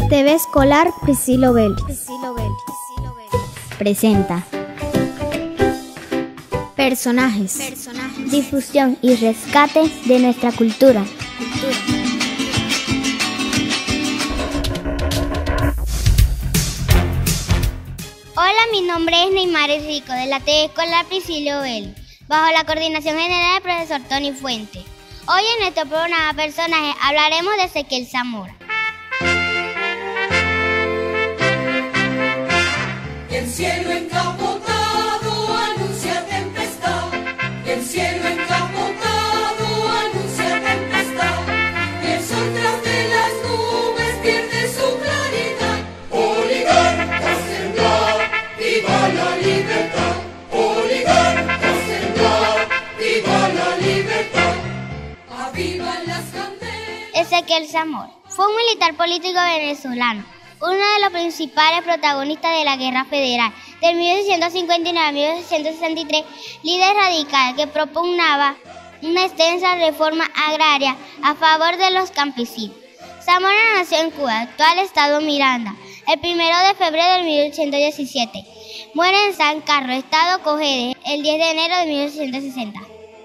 TV Escolar Priscilo Vélez presenta personajes, difusión y rescate de nuestra cultura. Hola, mi nombre es Neymar Rico de la TV Escolar Priscilo Vélez, bajo la coordinación general del profesor Tony Fuente. Hoy en nuestro programa Personajes hablaremos de Ezequiel Zamora. El cielo encapotado anuncia tempestad, el cielo encapotado anuncia tempestad, y el sol tras de las nubes pierde su claridad. Oligarcas temblar, viva la libertad, oligarcas temblar, viva la libertad, avivan las candelas. Ezequiel Zamora fue un militar político venezolano, uno de los principales protagonistas de la Guerra Federal de 1859 a 1863, líder radical que propugnaba una extensa reforma agraria a favor de los campesinos. Zamora nació en Cuba, actual estado Miranda, el 1 de febrero de 1817. Muere en San Carlos, estado Cojedes, el 10 de enero de 1860.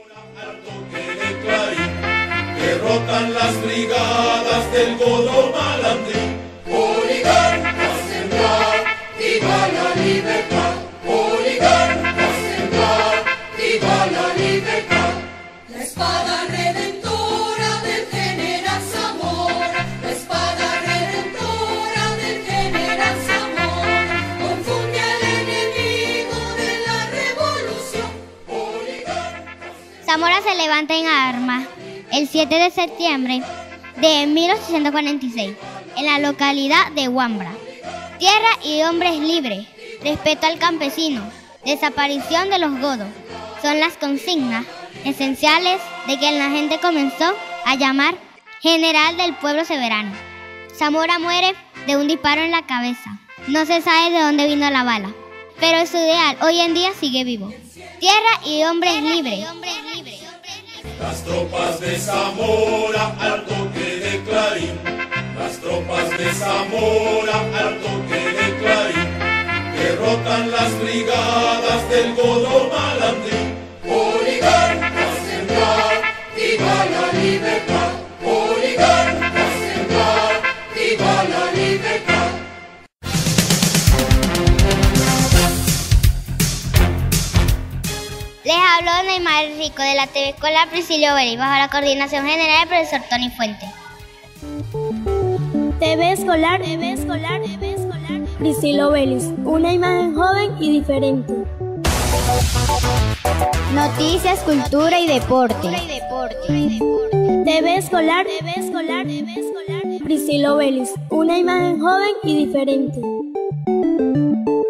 Derrotan las brigadas del Godo Malandrín. Oligarcas temblar, viva la libertad, oligarcas temblar, viva la libertad. La espada redentora del general Zamora, la espada redentora del general Zamora, confunde al enemigo de la revolución. Oligarcas. Zamora se levanta en armas el 7 de septiembre de 1846. En la localidad de Huambra. Tierra y hombres libres, respeto al campesino, desaparición de los godos, son las consignas esenciales de que la gente comenzó a llamar general del pueblo soberano. Zamora muere de un disparo en la cabeza. No se sabe de dónde vino la bala, pero su ideal hoy en día sigue vivo. Tierra y hombres libres. Las tropas de Zamora al toque de Clarín. Las tropas de Zamora al toque de Clarín derrotan las brigadas del Godo Malandrín. Oligarcas temblar, viva la libertad, oligarcas temblar, viva la libertad. Les habló Neymar Rico de la TV Escolar Priscilo Vélez, bajo la coordinación general del profesor Tony Fuente. TV Escolar Priscilo Vélez, una imagen joven y diferente. Noticias, cultura y deporte. TV Escolar Priscilo Vélez, una imagen joven y diferente.